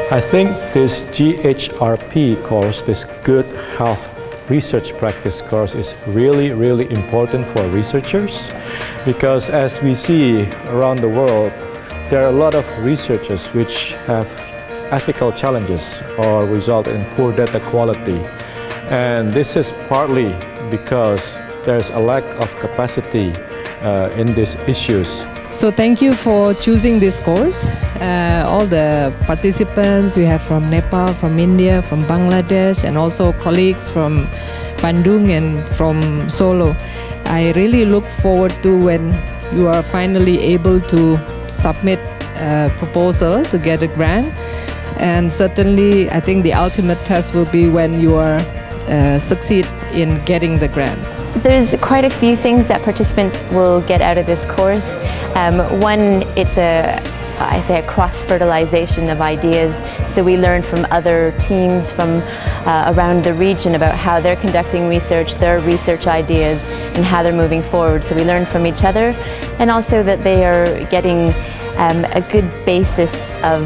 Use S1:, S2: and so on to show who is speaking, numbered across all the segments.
S1: I think this GHRP course, this Good Health Research Practice course, is really important for researchers, because as we see around the world, there are a lot of researchers which have ethical challenges or result in poor data quality. And this is partly because there's a lack of capacity in these issues.
S2: So thank you for choosing this course. All the participants we have from Nepal, from India, from Bangladesh, and also colleagues from Bandung and from Solo. I really look forward to when you are finally able to submit a proposal to get a grant. And certainly I think the ultimate test will be when you are succeed in getting the grants.
S3: There's quite a few things that participants will get out of this course. One, it's a cross-fertilization of ideas. So we learn from other teams from around the region about how they're conducting research, their research ideas, and how they're moving forward. So we learn from each other, and also that they are getting a good basis of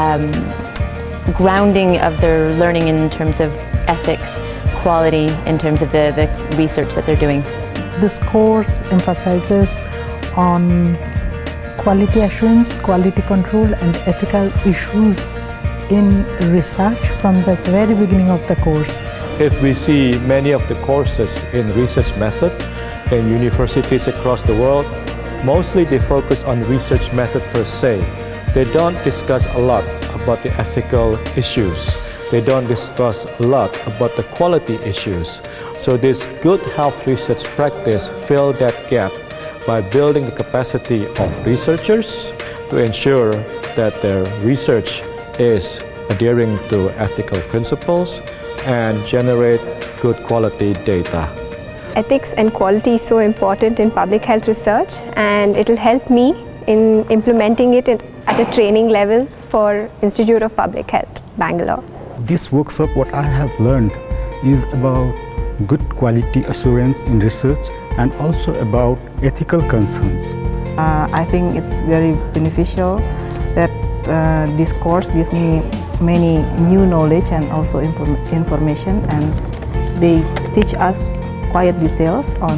S3: grounding of their learning in terms of ethics, quality, in terms of the research that they're doing.
S4: This course emphasizes on quality assurance, quality control, and ethical issues in research from the very beginning of the course.
S1: If we see many of the courses in research method in universities across the world, mostly they focus on research method per se. They don't discuss a lot about the ethical issues. They don't discuss a lot about the quality issues. So this Good Health Research Practice fills that gap by building the capacity of researchers to ensure that their research is adhering to ethical principles and generate good quality data.
S5: Ethics and quality is so important in public health research, and it will help me in implementing it at a training level for Institute of Public Health, Bangalore.
S6: This workshop, what I have learned is about good quality assurance in research and also about ethical concerns.
S4: I think it's very beneficial that this course gives me many new knowledge and also information, and they teach us quite details on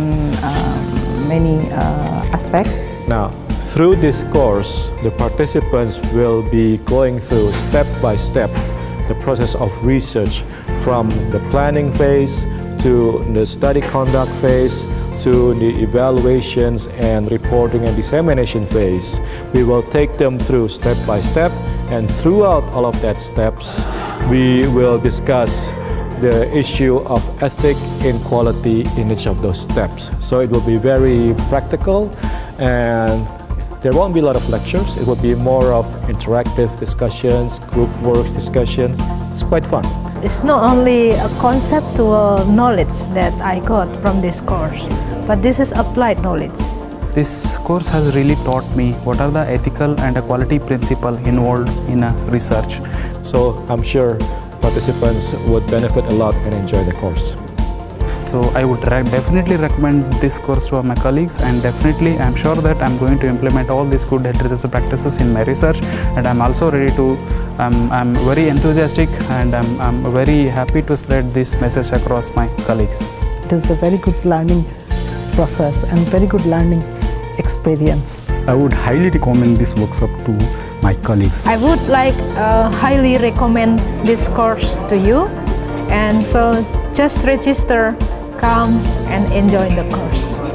S4: many aspects.
S1: Now, through this course, the participants will be going through step by step the process of research, from the planning phase to the study conduct phase to the evaluations and reporting and dissemination phase. We will take them through step by step, and throughout all of that steps, we will discuss the issue of ethic and quality in each of those steps. So it will be very practical, and there won't be a lot of lectures. It will be more of interactive discussions, group work discussions. It's quite fun.
S7: It's not only a conceptual knowledge that I got from this course, but this is applied knowledge.
S8: This course has really taught me what are the ethical and quality principles involved in research.
S1: So I'm sure participants would benefit a lot and enjoy the course.
S8: So I would definitely recommend this course to my colleagues, and definitely I'm sure that I'm going to implement all these good health research practices in my research, and I'm also ready to, I'm very enthusiastic, and I'm very happy to spread this message across my colleagues.
S4: It is a very good learning process and very good learning experience.
S6: I would highly recommend this workshop to my colleagues.
S7: I would highly recommend this course to you, and so just register, come and enjoy the course.